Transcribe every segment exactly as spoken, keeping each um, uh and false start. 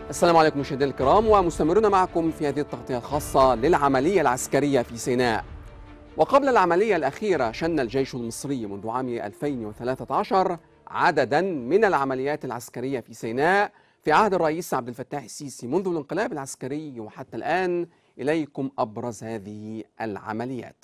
السلام عليكم مشاهدينا الكرام، ومستمرون معكم في هذه التغطية الخاصة للعملية العسكرية في سيناء. وقبل العملية الأخيرة شن الجيش المصري منذ عام ألفين وثلاثة عشر عددا من العمليات العسكرية في سيناء في عهد الرئيس عبد الفتاح السيسي منذ الانقلاب العسكري وحتى الآن. إليكم أبرز هذه العمليات.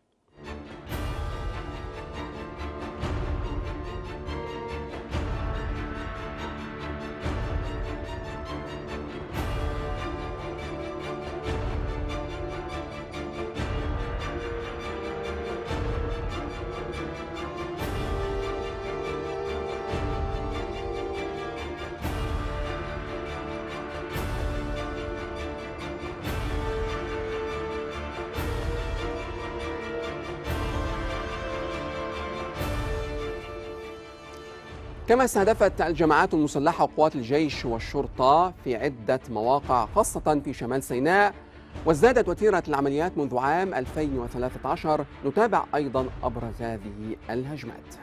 كما استهدفت الجماعات المسلحة وقوات الجيش والشرطة في عدة مواقع خاصة في شمال سيناء، وازدادت وتيرة العمليات منذ عام ألفين وثلاثة عشر. نتابع أيضا أبرز هذه الهجمات.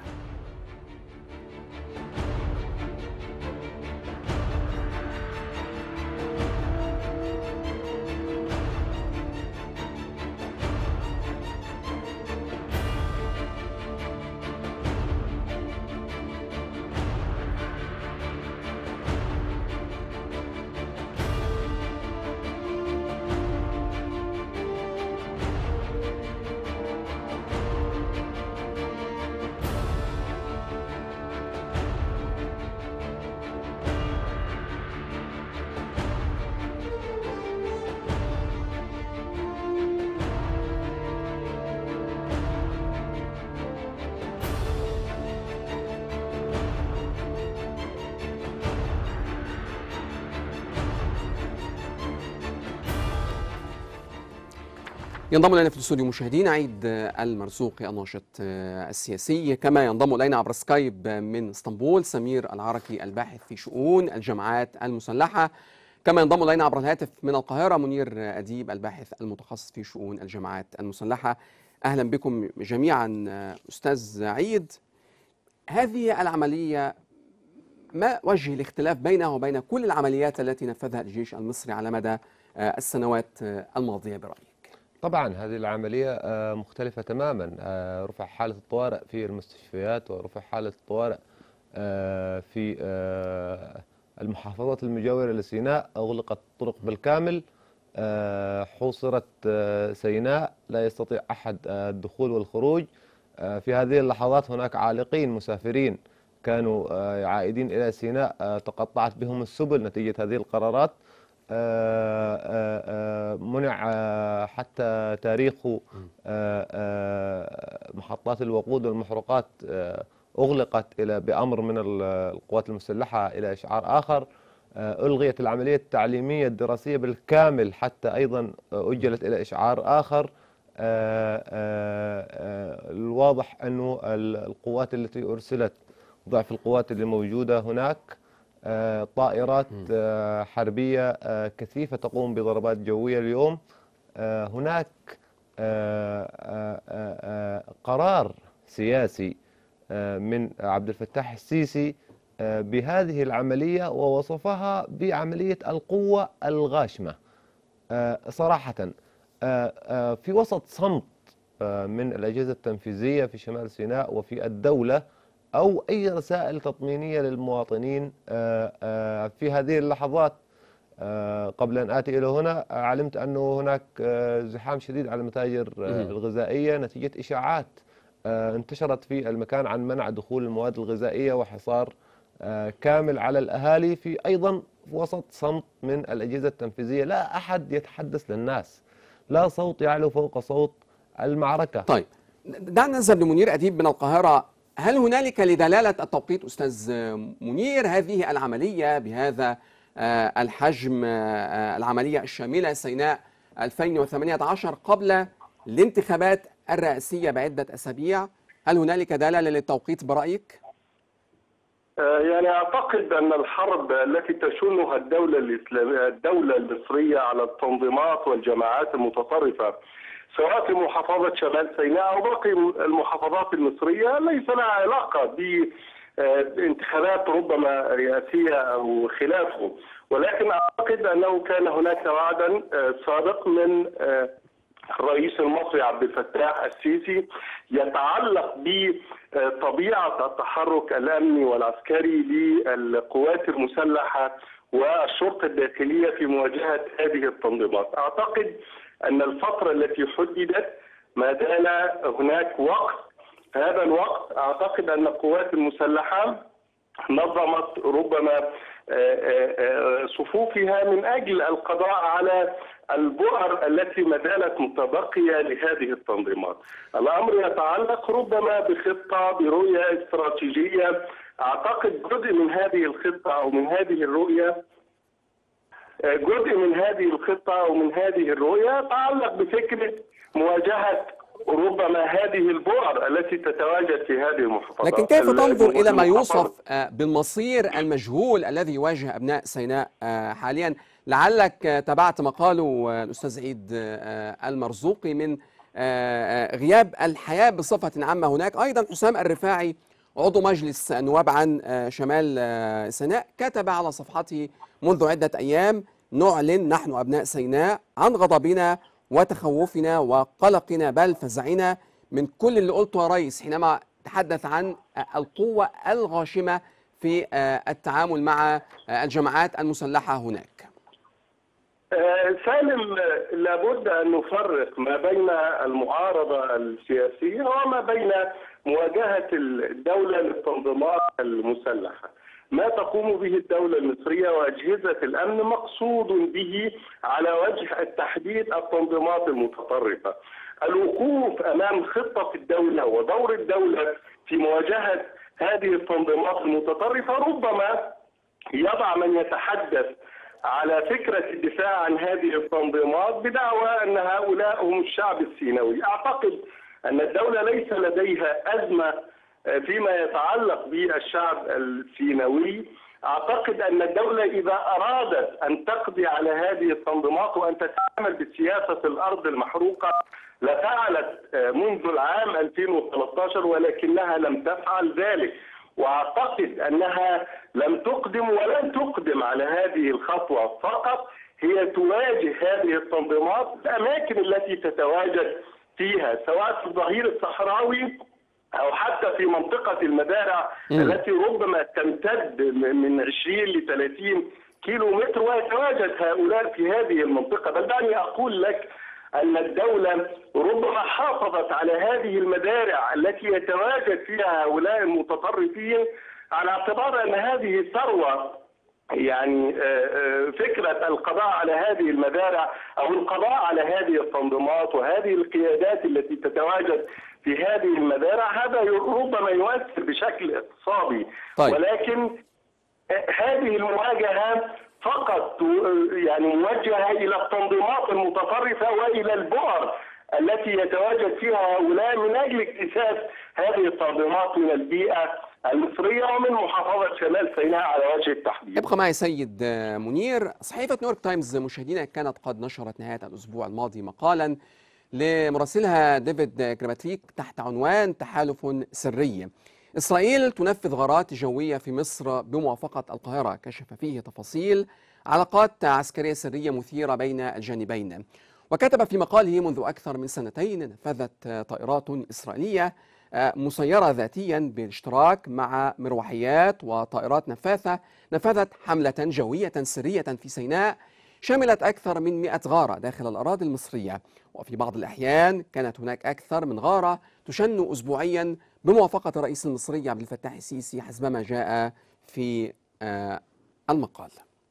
ينضم الينا في الاستوديو مشاهدينا عيد المرزوقي الناشط السياسي، كما ينضم الينا عبر سكايب من اسطنبول سمير العركي الباحث في شؤون الجماعات المسلحه، كما ينضم الينا عبر الهاتف من القاهره منير اديب الباحث المتخصص في شؤون الجماعات المسلحه. اهلا بكم جميعا. استاذ عيد، هذه العمليه ما وجه الاختلاف بينها وبين كل العمليات التي نفذها الجيش المصري على مدى السنوات الماضيه برايك؟ طبعا هذه العملية مختلفة تماما. رفع حالة الطوارئ في المستشفيات ورفع حالة الطوارئ في المحافظات المجاورة لسيناء، أغلقت الطرق بالكامل، حوصرت سيناء، لا يستطيع أحد الدخول والخروج. في هذه اللحظات هناك عالقين مسافرين كانوا عائدين إلى سيناء تقطعت بهم السبل نتيجة هذه القرارات. منع حتى تاريخ محطات الوقود والمحروقات، أغلقت إلى بأمر من القوات المسلحة إلى إشعار آخر. ألغيت العملية التعليمية الدراسية بالكامل حتى أيضا أجلت إلى إشعار آخر. الواضح أنه القوات التي أرسلت ضعف القوات اللي موجودة هناك. طائرات حربية كثيفة تقوم بضربات جوية اليوم. هناك قرار سياسي من عبد الفتاح السيسي بهذه العملية، ووصفها بعملية القوة الغاشمة. صراحة في وسط صمت من الأجهزة التنفيذية في شمال سيناء وفي الدولة أو أي رسائل تطمينية للمواطنين في هذه اللحظات. قبل أن آتي إلى هنا علمت أنه هناك زحام شديد على المتاجر الغذائية نتيجة إشاعات انتشرت في المكان عن منع دخول المواد الغذائية وحصار كامل على الأهالي، في أيضا وسط صمت من الأجهزة التنفيذية. لا أحد يتحدث للناس، لا صوت يعلو فوق صوت المعركة. طيب دعنا نذهب لمنير أديب من القاهرة. هل هنالك لدلالة التوقيت أستاذ منير هذه العملية بهذا الحجم، العملية الشاملة سيناء ألفين وثمانية عشر قبل الانتخابات الرئاسية بعدة أسابيع، هل هنالك دلالة للتوقيت برأيك؟ يعني أعتقد أن الحرب التي تشنها الدولة الإسلامية الدولة المصرية على التنظيمات والجماعات المتطرفة سواء في محافظة شمال سيناء أو باقي المحافظات المصرية ليس لها علاقة انتخابات ربما رئاسية أو خلافه، ولكن أعتقد أنه كان هناك وعدا سابق من الرئيس المصري عبد الفتاح السيسي يتعلق بطبيعة التحرك الأمني والعسكري للقوات المسلحة والشرطة الداخلية في مواجهة هذه التنظيمات. أعتقد أن الفترة التي حددت ما زال هناك وقت، هذا الوقت أعتقد أن القوات المسلحة نظمت ربما صفوفها من أجل القضاء على البؤر التي ما زالت متبقية لهذه التنظيمات. الأمر يتعلق ربما بخطة برؤية استراتيجية. أعتقد جزء من هذه الخطة أو من هذه الرؤية جزء من هذه الخطة أو من هذه الرؤية يتعلق بفكرة مواجهة ربما هذه البؤر التي تتواجد في هذه المحافظات. لكن كيف تنظر إلى ما يوصف بالمصير المجهول الذي يواجه أبناء سيناء حاليا؟ لعلك تابعت مقاله الأستاذ عيد المرزوقي من غياب الحياة بصفة عامة هناك. أيضا حسام الرفاعي عضو مجلس النواب عن شمال سيناء كتب على صفحته منذ عدة أيام: نعلن نحن أبناء سيناء عن غضبنا وتخوفنا وقلقنا بل فزعنا من كل اللي قلته يا ريس حينما تحدث عن القوة الغاشمة في التعامل مع الجماعات المسلحة هناك. سالم، لابد أن نفرق ما بين المعارضة السياسية وما بين مواجهة الدولة للتنظيمات المسلحة. ما تقوم به الدولة المصرية وأجهزة الأمن مقصود به على وجه التحديد التنظيمات المتطرفة. الوقوف أمام خطة الدولة ودور الدولة في مواجهة هذه التنظيمات المتطرفة ربما يضع من يتحدث على فكرة الدفاع عن هذه التنظيمات بدعوى أن هؤلاء هم الشعب السيناوي. أعتقد أن الدولة ليس لديها أزمة فيما يتعلق بالشعب السيناوي. أعتقد أن الدولة إذا أرادت أن تقضي على هذه التنظيمات وأن تتعامل بسياسة الأرض المحروقة لفعلت منذ العام ألفين وثلاثة عشر، ولكنها لم تفعل ذلك. وأعتقد أنها لم تقدم ولن تقدم على هذه الخطوة، فقط هي تواجه هذه التنظيمات في الأماكن التي تتواجد فيها، سواء في الظهير الصحراوي أو حتى في منطقة المزارع م. التي ربما تمتد من عشرين ل ثلاثين كيلو متر، ويتواجد هؤلاء في هذه المنطقة. بل دعني أقول لك أن الدولة ربما حافظت على هذه المزارع التي يتواجد فيها هؤلاء المتطرفين على اعتبار أن هذه ثروة، يعني فكرة القضاء على هذه المزارع أو القضاء على هذه التنظيمات وهذه القيادات التي تتواجد في هذه المزارع هذا ربما يؤثر بشكل اقتصادي. طيب. ولكن هذه المواجهة فقط يعني موجهة إلى التنظيمات المتطرفة وإلى البؤر التي يتواجد فيها هؤلاء من أجل اكتساس هذه التنظيمات من البيئة المصرية ومن محافظة شمال سيناء على وجه التحديد. ابقى معي سيد منير. صحيفة نيويورك تايمز مشاهدينا كانت قد نشرت نهاية الأسبوع الماضي مقالا لمراسلها ديفيد كريباتريك تحت عنوان تحالف سري. إسرائيل تنفذ غارات جوية في مصر بموافقة القاهرة، كشف فيه تفاصيل علاقات عسكرية سرية مثيرة بين الجانبين. وكتب في مقاله: منذ أكثر من سنتين نفذت طائرات إسرائيلية مسيرة ذاتيا بالاشتراك مع مروحيات وطائرات نفاثة نفذت حملة جوية سرية في سيناء شملت أكثر من مئة غارة داخل الأراضي المصرية، وفي بعض الأحيان كانت هناك أكثر من غارة تشن أسبوعيا بموافقة الرئيس المصري عبد الفتاح السيسي حسب ما جاء في المقال.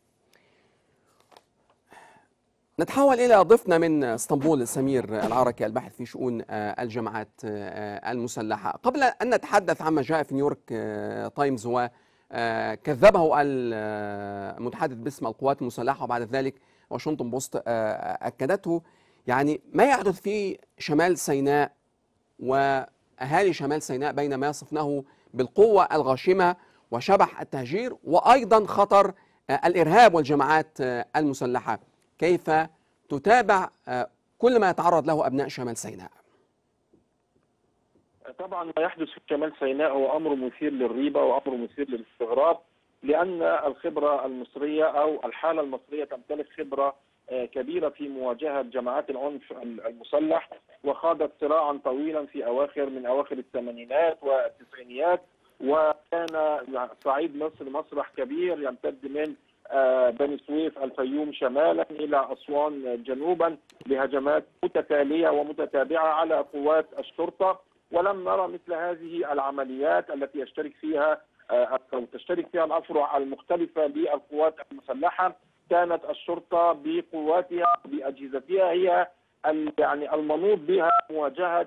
نتحول إلى ضيفنا من اسطنبول سمير العركي الباحث في شؤون الجماعات المسلحة. قبل أن نتحدث عما جاء في نيويورك تايمز وكذبه المتحدث باسم القوات المسلحة وبعد ذلك واشنطن بوست أكدته، يعني ما يحدث في شمال سيناء وأهالي شمال سيناء بين ما يصفناه بالقوة الغاشمة وشبح التهجير وأيضا خطر الإرهاب والجماعات المسلحة، كيف تتابع كل ما يتعرض له أبناء شمال سيناء؟ طبعا ما يحدث في شمال سيناء هو امر مثير للريبه وامر مثير للاستغراب، لان الخبره المصريه او الحاله المصريه تمتلك خبره كبيره في مواجهه جماعات العنف المسلح، وخاضت صراعا طويلا في اواخر من اواخر الثمانينات والتسعينيات، وكان صعيد مصر مسرح كبير يمتد من بني سويف الفيوم شمالا الى اسوان جنوبا بهجمات متتاليه ومتتابعه على قوات الشرطه، ولم نرى مثل هذه العمليات التي يشترك فيها او تشترك فيها الافرع المختلفه للقوات المسلحه. كانت الشرطه بقواتها باجهزتها هي يعني المنوط بها مواجهه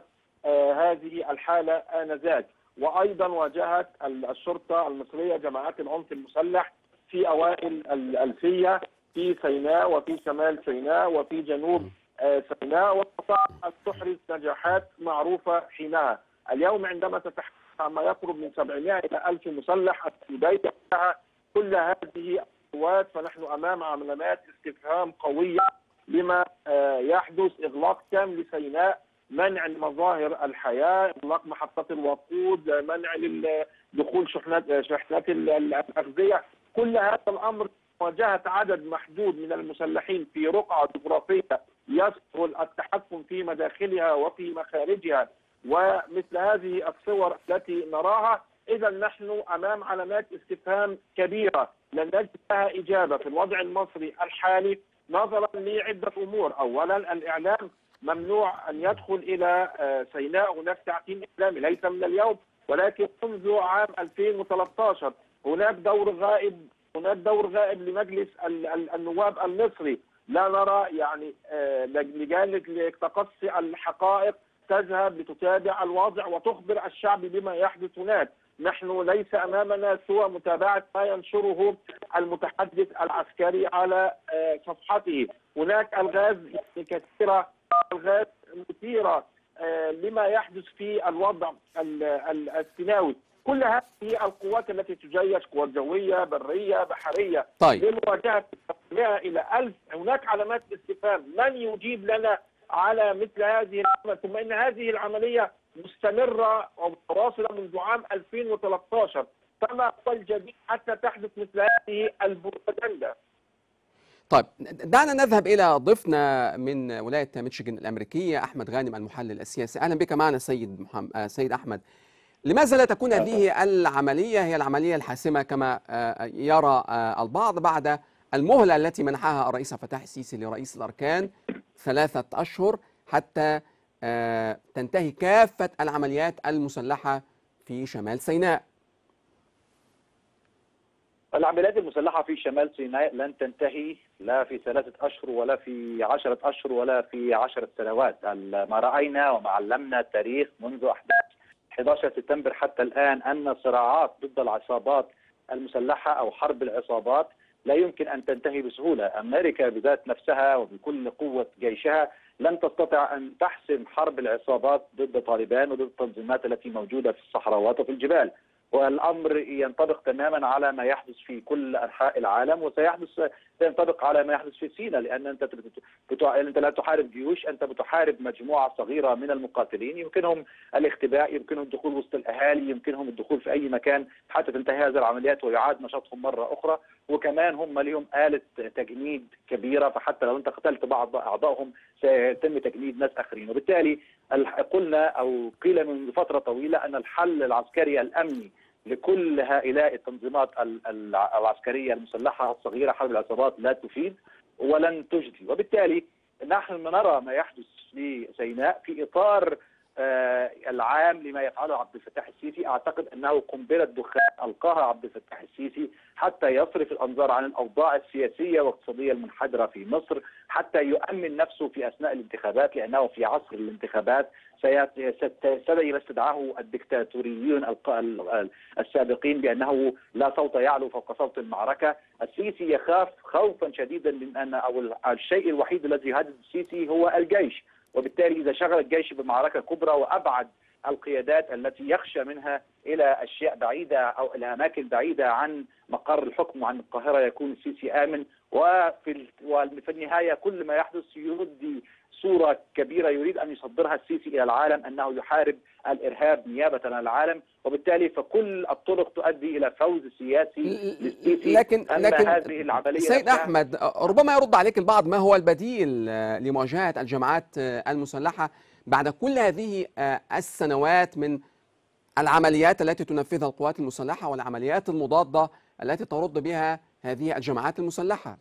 هذه الحاله انذاك، وايضا واجهت الشرطه المصريه جماعات العنف المسلح في اوائل الالفيه في سيناء وفي شمال سيناء وفي جنوب سيناء، واستطاعت ان تحرز نجاحات معروفه حينها. اليوم عندما تتحدث عن ما يقرب من سبعمائة الى ألف مسلح يبايع كل هذه القوات، فنحن امام علامات استفهام قويه لما يحدث. اغلاق تام لسيناء، منع مظاهر الحياه، اغلاق محطات الوقود، منع دخول شحنات شحنات الاغذيه، كل هذا الامر مواجهه عدد محدود من المسلحين في رقعه جغرافيه يسهل التحكم في مداخلها وفي مخارجها، ومثل هذه الصور التي نراها. اذا نحن امام علامات استفهام كبيره لن نجد لها اجابه في الوضع المصري الحالي، نظرا لعده امور. اولا، الاعلام ممنوع ان يدخل الى سيناء، هناك تعتيم اعلامي ليس من اليوم ولكن منذ عام ألفين وثلاثة عشر. هناك دور غائب هناك دور غائب لمجلس النواب المصري، لا نرى يعني لجان لتقصي الحقائق تذهب لتتابع الوضع وتخبر الشعب بما يحدث هناك. نحن ليس امامنا سوى متابعه ما ينشره المتحدث العسكري على صفحته. هناك الغاز كثيره، الغاز مثيره لما يحدث في الوضع السيناوي. كل هذه القوات التي تجيش، قوات جويه، بريه، بحريه، طيب لمواجهه مئة الى ألف، هناك علامات استفهام. من يجيب لنا على مثل هذه العملية؟ ثم ان هذه العمليه مستمره ومتواصله منذ عام ألفين وثلاثة عشر، فما هو الجديد حتى تحدث مثل هذه البروباغندا؟ طيب دعنا نذهب إلى ضيفنا من ولاية ميشيغان الأمريكية، أحمد غانم المحلل السياسي. أهلا بك معنا سيد محمد. سيد أحمد، لماذا لا تكون هذه العملية هي العملية الحاسمة كما يرى البعض بعد المهلة التي منحها الرئيس فتح السيسي لرئيس الأركان ثلاثة أشهر حتى تنتهي كافة العمليات المسلحة في شمال سيناء؟ العمليات المسلحة في شمال سيناء لن تنتهي لا في ثلاثة أشهر ولا في عشرة أشهر ولا في عشرة سنوات. ما رأينا وما علمنا التاريخ منذ أحد عشر سبتمبر حتى الآن أن صراعات ضد العصابات المسلحة أو حرب العصابات لا يمكن أن تنتهي بسهولة. أمريكا بذات نفسها وبكل قوة جيشها لن تستطيع أن تحسم حرب العصابات ضد طالبان وضد التنظيمات التي موجودة في الصحراوات وفي الجبال. والأمر ينطبق تماما على ما يحدث في كل أنحاء العالم، وسيحدث سينطبق على ما يحدث في سيناء، لأن أنت بتوع... أنت لا تحارب جيوش، أنت بتحارب مجموعة صغيرة من المقاتلين يمكنهم الاختباء، يمكنهم الدخول وسط الأهالي، يمكنهم الدخول في أي مكان حتى تنتهي هذه العمليات ويعاد نشاطهم مرة أخرى. وكمان هم لهم آلة تجنيد كبيرة، فحتى لو أنت قتلت بعض أعضائهم سيتم تجنيد ناس آخرين. وبالتالي قلنا أو قيل من فترة طويلة أن الحل العسكري الأمني لكل هؤلاء التنظيمات العسكرية المسلحة الصغيرة حرب العصابات لا تفيد ولن تجدي. وبالتالي نحن نرى ما يحدث في سيناء في إطار آه العام لما يفعله عبد الفتاح السيسي. أعتقد أنه قنبلة دخان ألقاها عبد الفتاح السيسي حتى يصرف الأنظار عن الأوضاع السياسية والاقتصادية المنحدرة في مصر، حتى يؤمن نفسه في أثناء الانتخابات، لأنه في عصر الانتخابات سيما استدعاه الدكتاتوريون السابقين بأنه لا صوت يعلو فوق صوت المعركة. السيسي يخاف خوفا شديدا من أن أو الشيء الوحيد الذي يهدد السيسي هو الجيش، وبالتالي إذا شغل الجيش بمعركة كبرى وأبعد القيادات التي يخشى منها إلى أشياء بعيدة أو إلى أماكن بعيدة عن مقر الحكم وعن القاهرة، يكون السيسي آمن. وفي وفي النهاية كل ما يحدث يردي صورة كبيرة يريد أن يصدرها السيسي إلى العالم أنه يحارب الإرهاب نيابة عن العالم، وبالتالي فكل الطرق تؤدي إلى فوز سياسي للسيسي. لكن أما لكن هذه العملية سيد أحمد، ربما يرد عليك البعض، ما هو البديل لمواجهة الجماعات المسلحة بعد كل هذه السنوات من العمليات التي تنفذها القوات المسلحة والعمليات المضادة التي ترد بها هذه الجماعات المسلحة؟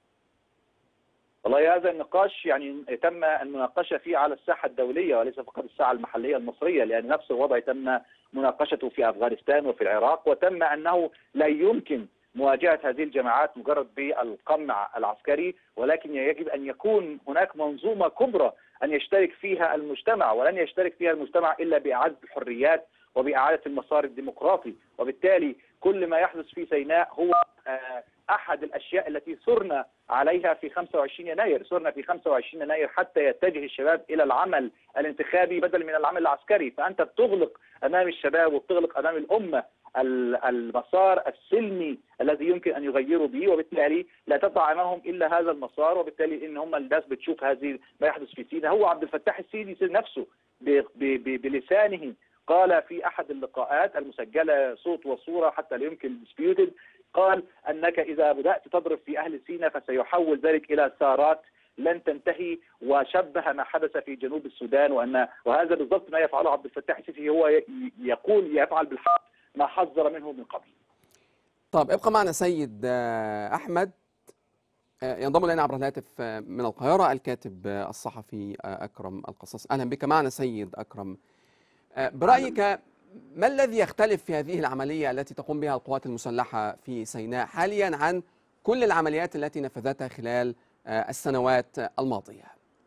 والله هذا النقاش يعني تم المناقشة فيه على الساحة الدولية وليس فقط الساحة المحلية المصرية، لأن نفس الوضع تم مناقشته في أفغانستان وفي العراق، وتم أنه لا يمكن مواجهة هذه الجماعات مجرد بالقمع العسكري، ولكن يجب أن يكون هناك منظومة كبرى أن يشترك فيها المجتمع، ولن يشترك فيها المجتمع إلا بإعادة الحريات وبإعادة المسار الديمقراطي. وبالتالي كل ما يحدث في سيناء هو أحد الأشياء التي ثرنا عليها في خمسة وعشرين يناير. ثرنا في خمسة وعشرين يناير حتى يتجه الشباب إلى العمل الانتخابي بدل من العمل العسكري، فأنت بتغلق أمام الشباب وبتغلق أمام الأمة المسار السلمي الذي يمكن أن يغيروا به، وبالتالي لا تقع أمامهم إلا هذا المسار. وبالتالي إن هم الناس بتشوف هذه ما يحدث في سيناء. هو عبد الفتاح السيسي نفسه بلسانه قال في أحد اللقاءات المسجلة صوت وصورة حتى لا يمكن ديسبيوتد، قال أنك إذا بدأت تضرب في أهل سيناء فسيحول ذلك إلى ثارات لن تنتهي، وشبه ما حدث في جنوب السودان، وأن وهذا بالضبط ما يفعله عبد الفتاح السيسي. هو يقول يفعل بالحق ما حذر منه من قبل. طب ابقى معنا سيد أحمد. ينضم إلينا عبر الهاتف من القاهرة الكاتب الصحفي أكرم القصاص. أهلا بك معنا سيد أكرم. برأيك ما الذي يختلف في هذه العملية التي تقوم بها القوات المسلحة في سيناء حاليا عن كل العمليات التي نفذتها خلال السنوات الماضية؟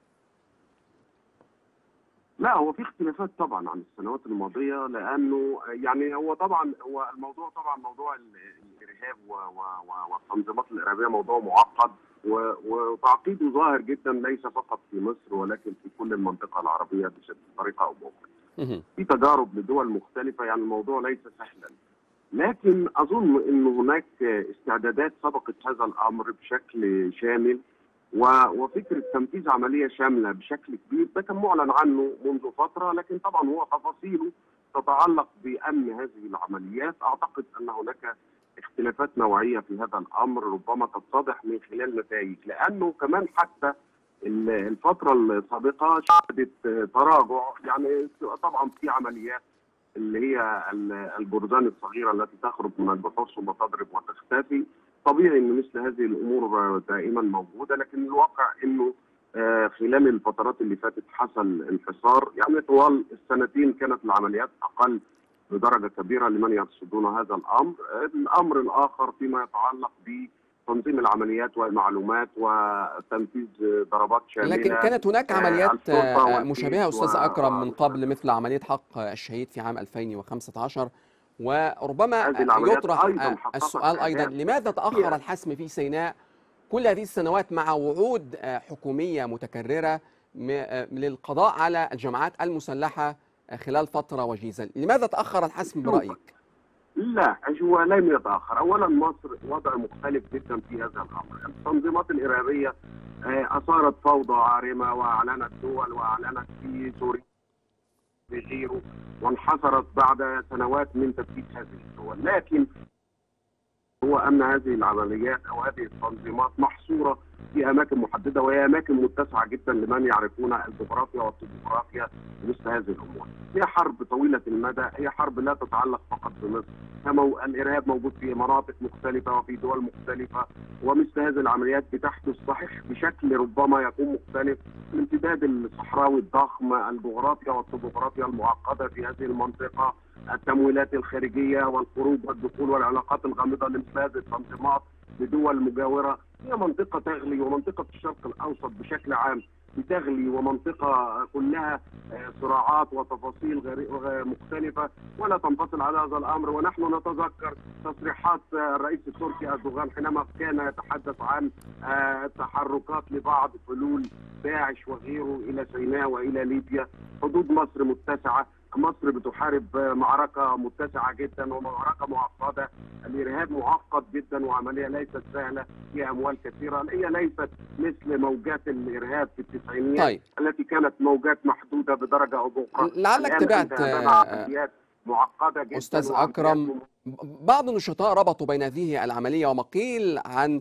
لا، هو في اختلافات طبعا عن السنوات الماضية، لأنه يعني هو طبعا هو الموضوع طبعا موضوع الإرهاب والتنظيمات الإرهابية موضوع معقد وتعقيده ظاهر جدا ليس فقط في مصر ولكن في كل المنطقة العربية بطريقة أو بأخرى. في تجارب لدول مختلفة، يعني الموضوع ليس سهلا، لكن أظن أن هناك استعدادات سبقت هذا الأمر بشكل شامل، وفكرة تنفيذ عملية شاملة بشكل كبير ده كان معلن عنه منذ فترة، لكن طبعا هو تفاصيله تتعلق بأمن هذه العمليات. أعتقد أن هناك اختلافات نوعية في هذا الأمر ربما تتضح من خلال نتائج، لأنه كمان حتى الفترة السابقة شهدت تراجع. يعني طبعا في عمليات اللي هي الجرذان الصغيرة التي تخرج من البحوث ثم تضرب وتختفي، طبيعي ان مثل هذه الامور دائما موجودة، لكن الواقع انه خلال الفترات اللي فاتت حصل انحسار. يعني طوال السنتين كانت العمليات اقل بدرجة كبيرة لمن يرصدون هذا الامر. الامر الاخر فيما يتعلق ب تنظيم العمليات والمعلومات وتنفيذ ضربات شاملة. لكن كانت هناك عمليات مشابهة أستاذ أكرم من قبل، مثل عملية حق الشهيد في عام ألفين وخمسة عشر، وربما يطرح السؤال أيضا لماذا تأخر الحسم في سيناء كل هذه السنوات مع وعود حكومية متكررة للقضاء على الجماعات المسلحة خلال فترة وجيزة؟ لماذا تأخر الحسم برأيك؟ لا، هو لم يتأخر. أولا مصر وضع مختلف جدا في هذا الأمر. التنظيمات الإرهابية أثارت فوضى عارمة وأعلنت دول وأعلنت في سوريا بغيره، وانحصرت بعد سنوات من تفكيك هذه الدول. لكن هو أن هذه العمليات أو هذه التنظيمات محصورة في أماكن محددة، وهي أماكن متسعة جدا لمن يعرفون الجغرافيا والطبوغرافيا مثل هذه الأمور. هي حرب طويلة المدى، هي حرب لا تتعلق فقط بمصر، كما الإرهاب موجود في مناطق مختلفة وفي دول مختلفة، ومثل هذه العمليات بتحدث صحيح بشكل ربما يكون مختلف. الامتداد الصحراوي الضخم، الجغرافيا والطبوغرافيا المعقدة في هذه المنطقة، التمويلات الخارجية والخروج والدخول والعلاقات الغامضة لمثل هذه التنظيمات بدول مجاورة. هي منطقة تغلي، ومنطقة الشرق الأوسط بشكل عام بتغلي، ومنطقة كلها صراعات وتفاصيل مختلفة ولا تنفصل على هذا الأمر. ونحن نتذكر تصريحات الرئيس التركي أردوغان حينما كان يتحدث عن تحركات لبعض حلول داعش وغيره إلى سيناء وإلى ليبيا. حدود مصر متسعة، مصر بتحارب معركة متسعة جدا ومعركة معقدة. الإرهاب معقد جدا وعملية ليست سهلة، فيها أموال كثيرة. هي ليست مثل موجات الإرهاب في التسعينيات طيب. التي كانت موجات محدودة بدرجة أو بأخرى. لعلك تابعت عمليات معقدة جدا. أستاذ أكرم، بعض النشطاء ربطوا بين هذه العملية وما قيل عن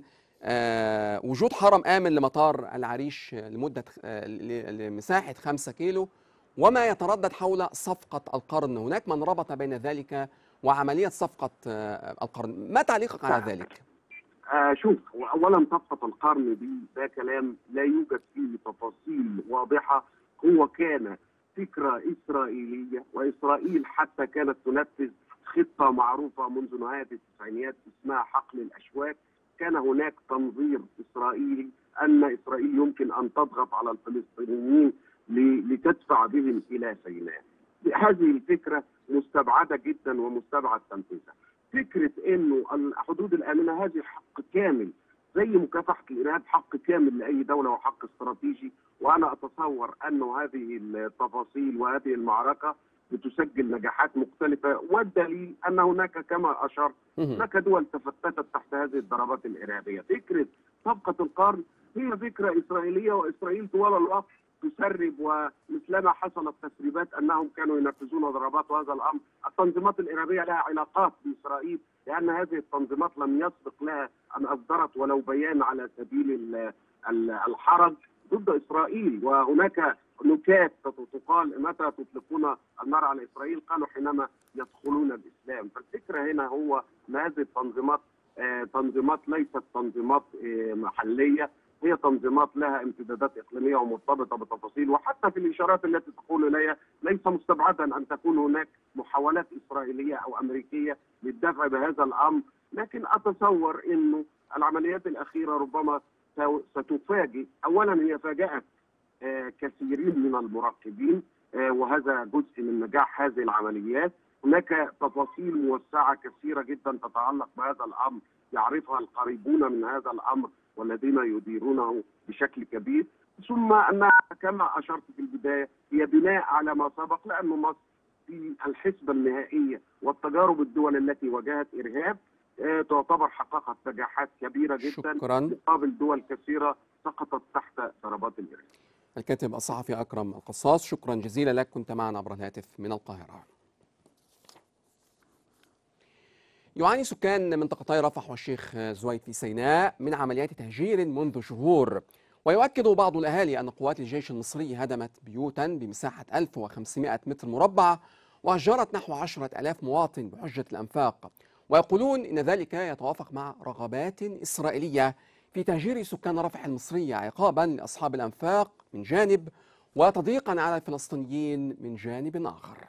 آه وجود حرم آمن لمطار العريش لمدة آه لمساحة خمسة كيلو وما يتردد حول صفقة القرن. هناك من ربط بين ذلك وعملية صفقة آه القرن. ما تعليقك على ذلك؟ آه شوف، أولا صفقة القرن دي ده كلام لا يوجد فيه تفاصيل واضحة. هو كان فكرة إسرائيلية، وإسرائيل حتى كانت تنفذ خطة معروفة منذ نهاية التسعينيات اسمها حقل الأشواك. كان هناك تنظير إسرائيلي أن إسرائيل يمكن أن تضغط على الفلسطينيين لتدفع بهم إلى سيناء. هذه الفكرة مستبعدة جدا ومستبعد تنفيذها. فكرة أنه الحدود الآمنة هذه حق كامل زي مكافحة الإرهاب، حق كامل لأي دولة وحق استراتيجي. وأنا أتصور أن هذه التفاصيل وهذه المعركة بتسجل نجاحات مختلفة، والدليل أن هناك كما أشرت هناك دول تفتتت تحت هذه الضربات الإرهابية. فكرة صفقة القرن هي فكرة إسرائيلية، وإسرائيل طوال الوقت تسرب، ومثلما حصلت تسريبات أنهم كانوا ينفذون ضربات. وهذا الأمر التنظيمات الإرهابية لها علاقات بإسرائيل، لأن هذه التنظيمات لم يسبق لها أن أصدرت ولو بيان على سبيل الحرج ضد إسرائيل. وهناك نكات تقال متى تطلقون النار على إسرائيل؟ قالوا حينما يدخلون الإسلام. فالفكرة هنا هو أن هذه التنظيمات آه تنظيمات ليست تنظيمات آه محلية، هي تنظيمات لها امتدادات إقليمية ومرتبطة بتفاصيل. وحتى في الإشارات التي تقول إليها ليس مستبعدا أن تكون هناك محاولات إسرائيلية أو أمريكية للدفع بهذا الأمر. لكن أتصور أنه العمليات الأخيرة ربما ستفاجئ. أولا هي فاجأت آه كثيرين من المراقبين، آه وهذا جزء من نجاح هذه العمليات. هناك تفاصيل موسعة كثيرة جدا تتعلق بهذا الأمر يعرفها القريبون من هذا الأمر والذين يديرونه بشكل كبير. ثم أنها كما أشرت في البداية هي بناء على ما سبق، لأن مصر في الحسبة النهائية والتجارب الدول التي واجهت إرهاب آه تعتبر حققت نجاحات كبيرة جدا. شكرا. مقابل دول كثيرة سقطت تحت ضربات الإرهاب. الكاتب الصحفي أكرم القصاص، شكرا جزيلا لك، كنت معنا عبر الهاتف من القاهرة. يعاني سكان منطقتي رفح والشيخ زويد في سيناء من عمليات تهجير منذ شهور، ويؤكد بعض الأهالي أن قوات الجيش المصري هدمت بيوتا بمساحة ألف وخمسمائة متر مربع وهجرت نحو عشرة آلاف مواطن بحجة الأنفاق، ويقولون إن ذلك يتوافق مع رغبات إسرائيلية في تهجير سكان رفح المصرية عقابا لأصحاب الأنفاق من جانب وتضييقا على الفلسطينيين من جانب آخر.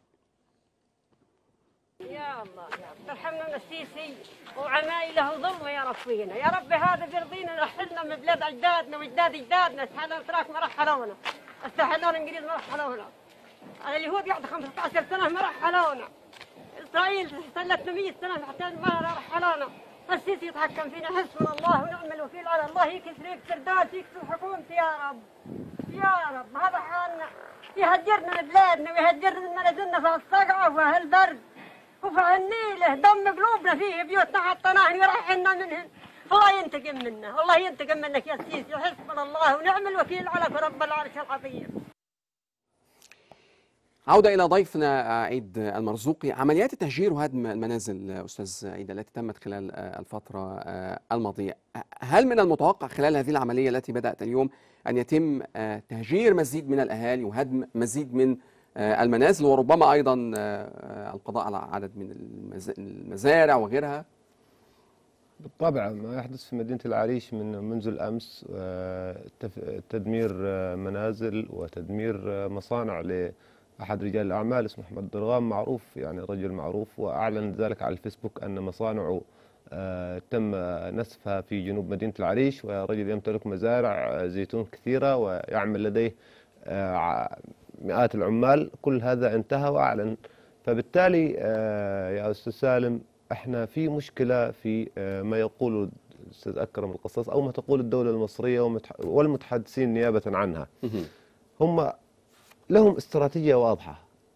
يا الله ارحمنا من السيسي وعمايله ظلمه يا رب فينا، يا رب هذا بيرضينا نحلنا من بلاد اجدادنا واجداد اجدادنا. استحلوا الاتراك ما رحلونا، استحلونا الانجليز ما رحلونا، اليهود يقعدوا خمسة عشر سنه ما رحلونا، اسرائيل احتلتنا مئة سنه حتى ما رحلونا. السيسي يتحكم فينا، حسبنا الله ونعم الوكيل على الله. يكسر يكسر دولتي يكسر حكومتي يا رب يا رب. هذا حالنا، يهجرنا من بلادنا ويهجرنا من منازلنا في الصقعه وفي البرد وفي النيله، دم قلوبنا فيه، بيوتنا حطيناها يرحلنا منهن. الله ينتقم منا، الله ينتقم منك يا سيسي، حسبنا الله ونعم الوكيل عليك رب العرش العظيم. عودة إلى ضيفنا عيد المرزوقي. عمليات التهجير وهدم المنازل أستاذ عيد التي تمت خلال الفترة الماضية، هل من المتوقع خلال هذه العملية التي بدأت اليوم أن يتم تهجير مزيد من الأهالي وهدم مزيد من المنازل وربما أيضا القضاء على عدد من المزارع وغيرها؟ بالطبع ما يحدث في مدينة العريش من منذ الأمس، تدمير منازل وتدمير مصانع لأحد رجال الأعمال اسمه أحمد درغام، معروف يعني رجل معروف، وأعلن ذلك على الفيسبوك أن مصانعه تم نسفها في جنوب مدينة العريش، ورجل يمتلك مزارع زيتون كثيرة ويعمل لديه مئات العمال. كل هذا انتهى وأعلن. فبالتالي يا أستاذ سالم احنا في مشكلة في ما يقوله الأستاذ أكرم القصاص أو ما تقول الدولة المصرية والمتحدثين نيابة عنها. هم لهم استراتيجية واضحة.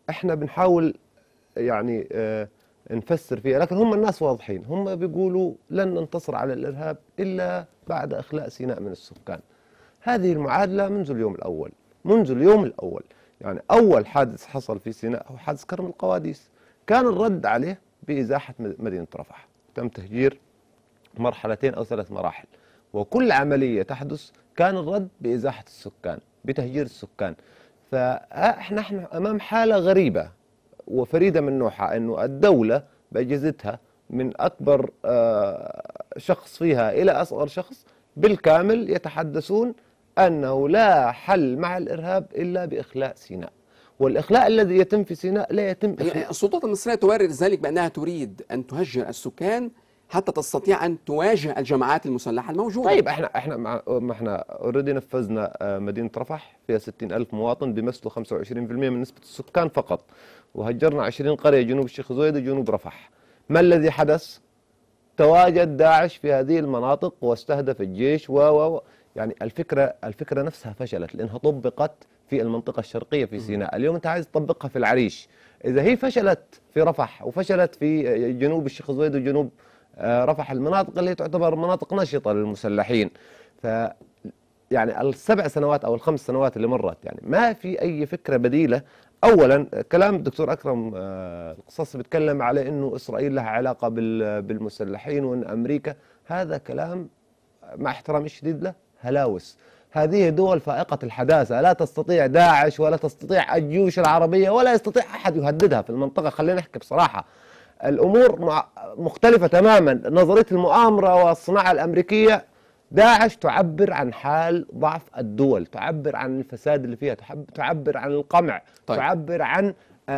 احنا بنحاول يعني آه نفسر فيها، لكن هم الناس واضحين، هم بيقولوا لن ننتصر على الإرهاب إلا بعد إخلاء سيناء من السكان. هذه المعادلة منذ اليوم الأول، منذ اليوم الأول. يعني أول حادث حصل في سيناء هو حادث كرم القواديس، كان الرد عليه بإزاحة مدينة رفح، تم تهجير مرحلتين أو ثلاث مراحل، وكل عملية تحدث كان الرد بإزاحة السكان، بتهجير السكان. فإحنا احنا أمام حالة غريبة وفريدة من نوعها، أنه الدولة بأجهزتها من أكبر شخص فيها إلى أصغر شخص بالكامل يتحدثون أنه لا حل مع الإرهاب إلا بإخلاء سيناء، والإخلاء الذي يتم في سيناء لا يتم إخلاء. السلطات المصرية تبرر ذلك بأنها تريد أن تهجر السكان حتى تستطيع أن تواجه الجماعات المسلحة الموجودة. طيب احنا احنا ما احنا اوريدي نفذنا مدينة رفح فيها ستين ألف مواطن بيمثلوا خمسة وعشرين بالمئة من نسبة السكان فقط، وهجرنا عشرين قرية جنوب الشيخ زويد وجنوب رفح. ما الذي حدث؟ تواجد داعش في هذه المناطق واستهدف الجيش و و يعني الفكرة الفكرة نفسها فشلت لأنها طبقت في المنطقة الشرقية في سيناء. اليوم أنت عايز تطبقها في العريش، إذا هي فشلت في رفح وفشلت في جنوب الشيخ زويد وجنوب رفح، المناطق اللي تعتبر مناطق نشطة للمسلحين، ف يعني السبع سنوات أو الخمس سنوات اللي مرت يعني ما في أي فكرة بديلة. أولا كلام الدكتور أكرم القصاصي بيتكلم على أنه إسرائيل لها علاقة بالمسلحين وأن أمريكا، هذا كلام مع احترامي الشديد له هلاوس. هذه دول فائقة الحداثة، لا تستطيع داعش ولا تستطيع الجيوش العربية ولا يستطيع أحد يهددها في المنطقة. خلينا نحكي بصراحة، الأمور مختلفة تماما. نظرية المؤامرة والصناعة الأمريكية، داعش تعبر عن حال ضعف الدول، تعبر عن الفساد اللي فيها، تعبر عن القمع، طيب. تعبر عن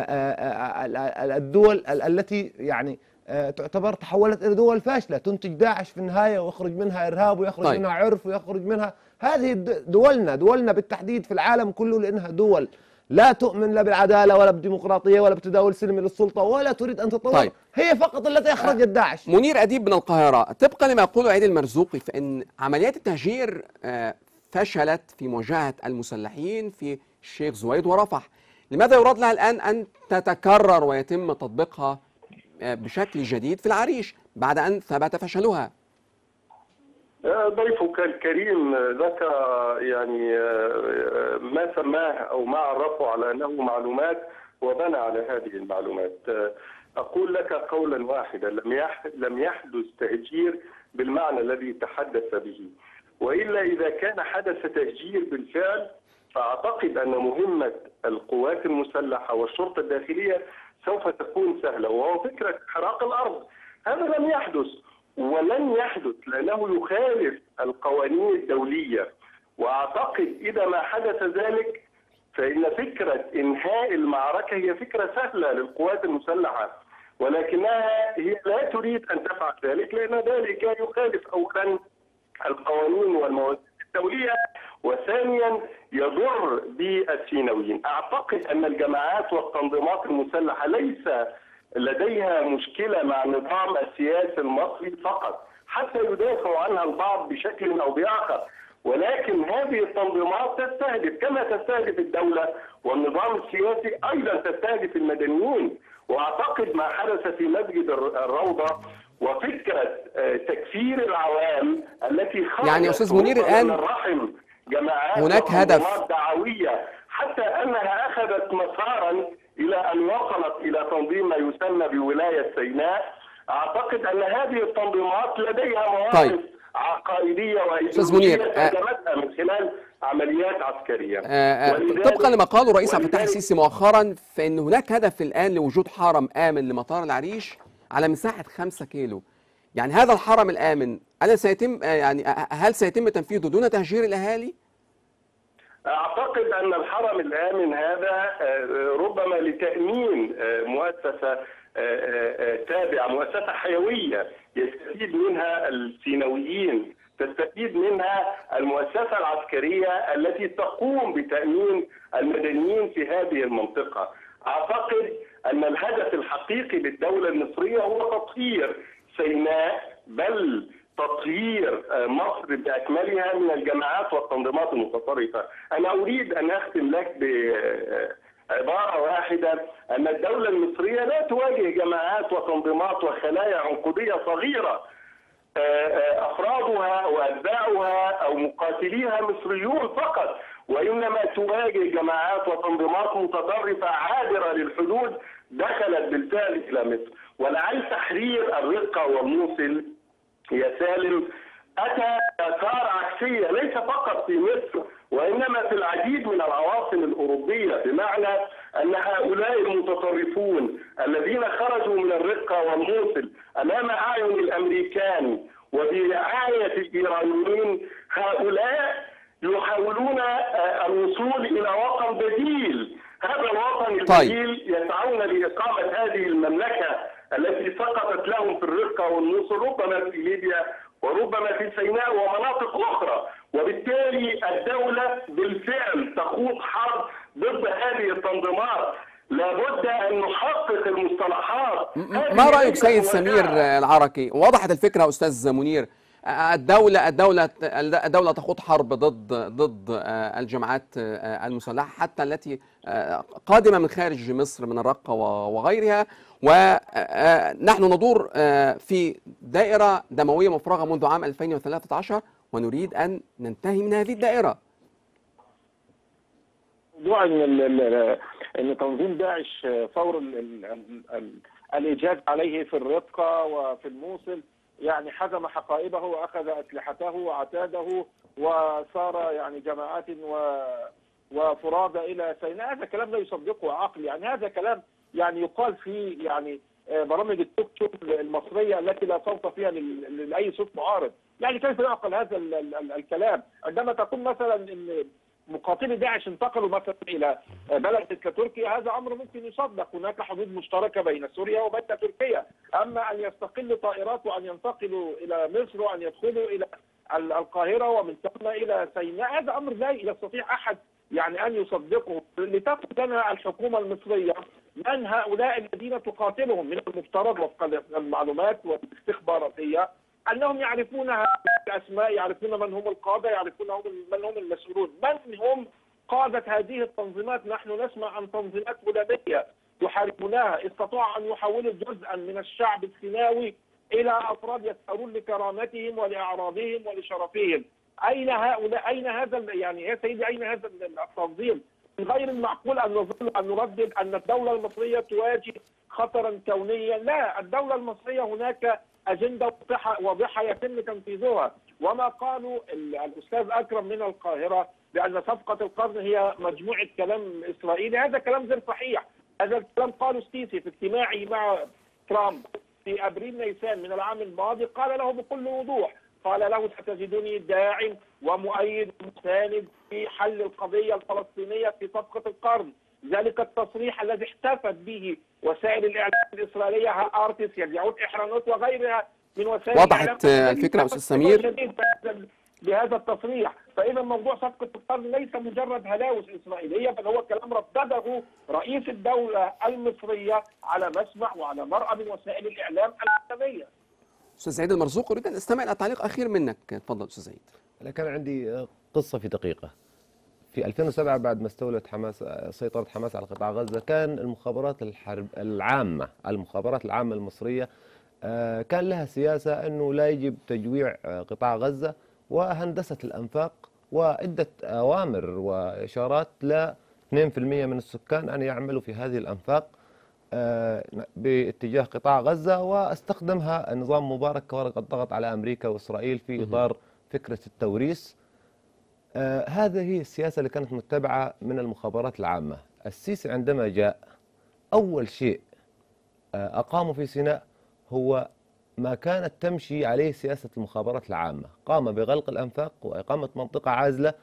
الدول التي يعني تعتبر تحولت إلى دول فاشلة، تنتج داعش في النهاية ويخرج منها إرهاب ويخرج طيب. منها عرف ويخرج منها. هذه دولنا دولنا بالتحديد في العالم كله، لأنها دول لا تؤمن لا بالعدالة ولا بالديمقراطية ولا بتداول سلمي للسلطة ولا تريد أن تتطور. طيب. هي فقط التي أخرجت داعش. منير أديب من القاهرة، طبقا لما يقوله عيد المرزوقي فإن عمليات التهجير فشلت في مواجهة المسلحين في الشيخ زويد ورفح، لماذا يراد لها الآن أن تتكرر ويتم تطبيقها بشكل جديد في العريش بعد أن ثبت فشلها؟ ضيفك الكريم ذكر يعني ما سماه أو ما عرفه على أنه معلومات وبنى على هذه المعلومات. أقول لك قولا واحدا، لم لم يحدث تهجير بالمعنى الذي تحدث به، وإلا إذا كان حدث تهجير بالفعل فأعتقد أن مهمة القوات المسلحة والشرطة الداخلية سوف تكون سهلة، وهو فكرة حراق الأرض. هذا لم يحدث ولن يحدث لأنه يخالف القوانين الدولية، وأعتقد إذا ما حدث ذلك فإن فكرة إنهاء المعركة هي فكرة سهلة للقوات المسلحة، ولكنها هي لا تريد أن تفعل ذلك لأن ذلك يخالف أولا القوانين والمواثيق الدولية، وثانيا يضر بالسيناويين. أعتقد أن الجماعات والتنظيمات المسلحة ليس لديها مشكلة مع النظام السياسي المصري فقط حتى يدافعوا عنها البعض بشكل أو بآخر، ولكن هذه التنظيمات تستهدف كما تستهدف الدولة والنظام السياسي أيضا تستهدف المدنيين. وأعتقد ما حدث في مسجد الروضة وفكرة تكفير العوام التي خرجت يعني أستاذ منير الآن من الرحم جماعات هناك هدف دعوية حتى أنها أخذت مسارا إلى أن وصلت إلى تنظيم ما يسمى بولاية سيناء. أعتقد أن هذه التنظيمات لديها مواقف طيب. عقائدية وإيديولوجية خدمتها من خلال عمليات عسكرية. آه آه طبقا لما قاله الرئيس عبد الفتاح السيسي مؤخرا فإن هناك هدف الآن لوجود حرم آمن لمطار العريش على مساحة خمسة كيلو. يعني هذا الحرم الآمن هل سيتم يعني هل سيتم تنفيذه دون تهجير الأهالي؟ أعتقد أن الحرم الآمن هذا ربما لتأمين مؤسسة تابعة، مؤسسة حيوية يستفيد منها السيناويين، تستفيد منها المؤسسة العسكرية التي تقوم بتأمين المدنيين في هذه المنطقة. أعتقد أن الهدف الحقيقي للدولة المصرية هو تطهير سيناء، بل تطهير مصر بأكملها من الجماعات والتنظيمات المتطرفة. أنا أريد أن أختم لك عبارة واحدة أن الدولة المصرية لا تواجه جماعات وتنظيمات وخلايا عنقودية صغيرة أفرادها وأتباعها أو مقاتليها مصريون فقط، وإنما تواجه جماعات وتنظيمات متطرفة عابرة للحدود دخلت بالفعل إلى مصر. ولعل تحرير الرقة والموصل يا سالم أتى آثار عكسية ليس فقط في مصر وإنما في العديد من العواصم الأوروبية، بمعنى أن هؤلاء المتطرفون الذين خرجوا من الرقة والموصل أمام أعين الأمريكان وبرعاية الإيرانيين، هؤلاء يحاولون الوصول إلى وطن بديل. هذا الوطن البديل يسعون لإقامة هذه المملكة التي سقطت لهم في الرقة والموصل، ربما في ليبيا وربما في سيناء ومناطق أخرى، وبالتالي الدولة بالفعل تخوض حرب ضد هذه التنظيمات. لابد أن نحقق المصطلحات. ما رأيك سيد سمير العركي؟ وضحت الفكرة أستاذ منير. الدولة الدولة الدولة تخوض حرب ضد ضد الجماعات المسلحة حتى التي قادمة من خارج مصر من الرقة وغيرها، ونحن ندور في دائرة دموية مفرغة منذ عام ألفين وثلاثة عشر ونريد أن ننتهي من هذه الدائرة. موضوع ان ان تنظيم داعش فور الايجاد عليه في الرقة وفي الموصل يعني حزم حقائبه واخذ اسلحته وعتاده وصار يعني جماعات و وفرادى الى سيناء، هذا كلام لا يصدقه عقل. يعني هذا كلام يعني يقال في يعني برامج التوك شو المصريه التي لا صوت فيها لاي صوت معارض. يعني كيف يعقل هذا ال ال الكلام عندما تقول مثلا ان مقاتلي داعش انتقلوا مثلا الى بلد كتركيا؟ هذا امر ممكن يصدق، هناك حدود مشتركه بين سوريا وبين تركيا. اما ان يستقل طائرات وان ينتقلوا الى مصر وان يدخلوا الى القاهره ومن ثم الى سيناء، هذا امر لا يستطيع احد يعني ان يصدقه. لتقل لنا الحكومه المصريه من هؤلاء الذين تقاتلهم. من المفترض وفق المعلومات والاستخباراتيه انهم يعرفون الاسماء، يعرفون من هم القاده، يعرفون من هم المسؤولون، من هم قاده هذه التنظيمات. نحن نسمع عن تنظيمات هلاميه يحاربونها، استطاعوا ان يحولوا جزءا من الشعب السيناوي الى افراد يسألون لكرامتهم ولاعراضهم ولشرفهم. اين هؤلاء؟ اين هذا يعني يا سيدي اين هذا التنظيم؟ من غير المعقول ان نظل ان نردد ان الدوله المصريه تواجه خطرا كونيا. لا، الدوله المصريه هناك أجندة واضحة يتم تنفيذها. وما قالوا الأستاذ أكرم من القاهرة بأن صفقة القرن هي مجموعة كلام إسرائيلي، هذا كلام غير صحيح. هذا الكلام قاله السيسي في اجتماعه مع ترامب في أبريل نيسان من العام الماضي، قال له بكل وضوح، قال له ستجدني داعم ومؤيد ومساند في حل القضية الفلسطينية في صفقة القرن. ذلك التصريح الذي احتفت به وسائل الاعلام الاسرائيليه ارتس يدعون احرانوت وغيرها من وسائل وضحت الفكره استاذ سمير بهذا التصريح. فاذا موضوع صفقه القرن ليس مجرد هلاوس اسرائيليه، بل هو كلام ردده رئيس الدوله المصريه على مسمع وعلى مرأى من وسائل الاعلام العالميه. استاذ سعيد المرزوق، اريد ان استمع الى تعليق اخير منك، تفضل استاذ سعيد. انا كان عندي قصه في دقيقه. في ألفين وسبعة بعد ما استولت حماس سيطرة حماس على قطاع غزة، كان المخابرات الحرب العامة المخابرات العامة المصرية كان لها سياسة أنه لا يجب تجويع قطاع غزة وهندسة الأنفاق، وعدة أوامر وإشارات ل اثنين بالمئة من السكان أن يعملوا في هذه الأنفاق باتجاه قطاع غزة، واستخدمها النظام مبارك كورقة ضغط على أمريكا وإسرائيل في إطار فكرة التوريث. آه هذه هي السياسة اللي كانت متبعة من المخابرات العامة. السيسي عندما جاء أول شيء آه أقامه في سيناء هو ما كانت تمشي عليه سياسة المخابرات العامة، قام بغلق الأنفاق وإقامة منطقة عازلة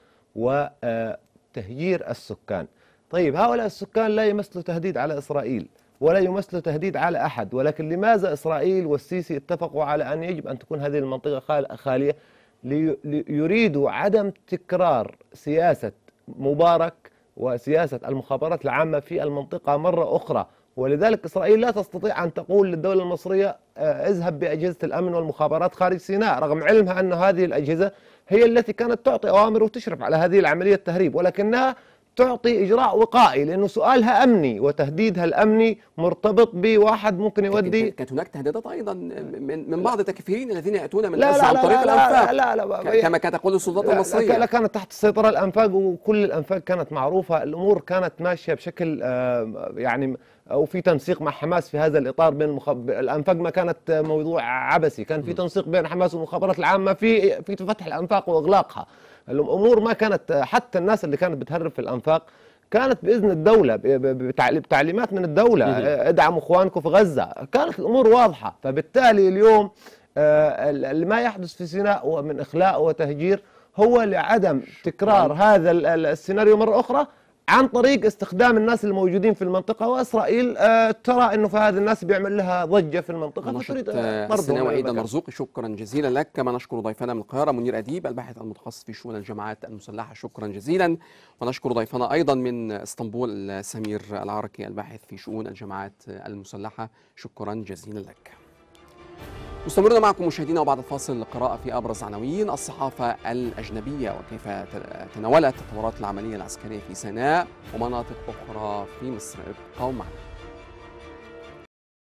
وتهجير السكان. طيب هؤلاء السكان لا يمثلوا تهديد على إسرائيل ولا يمثلوا تهديد على أحد، ولكن لماذا إسرائيل والسيسي اتفقوا على أن يجب أن تكون هذه المنطقة خالية؟ ليريدوا عدم تكرار سياسة مبارك وسياسة المخابرات العامة في المنطقة مرة أخرى. ولذلك إسرائيل لا تستطيع أن تقول للدولة المصرية اذهب بأجهزة الأمن والمخابرات خارج سيناء، رغم علمها أن هذه الأجهزة هي التي كانت تعطي أوامر وتشرف على هذه العملية التهريب، ولكنها تعطي إجراء وقائي، لأنه سؤالها أمني وتهديدها الأمني مرتبط بواحد ممكن يودي. كانت هناك تهديدات أيضا من من بعض التكفيرين الذين يأتون من لا غزة لا عن لا طريق لا الأنفاق لا لا لا كما كانت تقول السلطات المصرية. لا, لا كانت تحت السيطرة الأنفاق، وكل الأنفاق كانت معروفة، الأمور كانت ماشية بشكل يعني أو في تنسيق مع حماس في هذا الإطار. بين المخب... الأنفاق ما كانت موضوع عبثي، كان في تنسيق بين حماس والمخابرات العامة في في فتح الأنفاق وإغلاقها. الأمور ما كانت، حتى الناس اللي كانت بتهرب في الأنفاق كانت بإذن الدولة، بتعليمات من الدولة، ادعموا إخوانكم في غزة، كانت الأمور واضحة. فبالتالي اليوم اللي ما يحدث في سيناء من إخلاء وتهجير هو لعدم تكرار هذا السيناريو مرة أخرى عن طريق استخدام الناس الموجودين في المنطقة. وإسرائيل آه ترى أنه في هذه الناس بيعمل لها ضجة في المنطقة فتريد طردهم. السيناوي عيد المرزوقي، شكرا جزيلا لك. كما نشكر ضيفنا من القاهرة منير أديب الباحث المتخصص في شؤون الجماعات المسلحة، شكرا جزيلا. ونشكر ضيفنا أيضا من اسطنبول سمير العركي الباحث في شؤون الجماعات المسلحة، شكرا جزيلا لك. مستمرون معكم مشاهدينا، وبعد الفاصل قراءة في أبرز عناوين الصحافة الأجنبية وكيف تناولت تطورات العملية العسكرية في سيناء ومناطق أخرى في مصر. ابقوا معنا.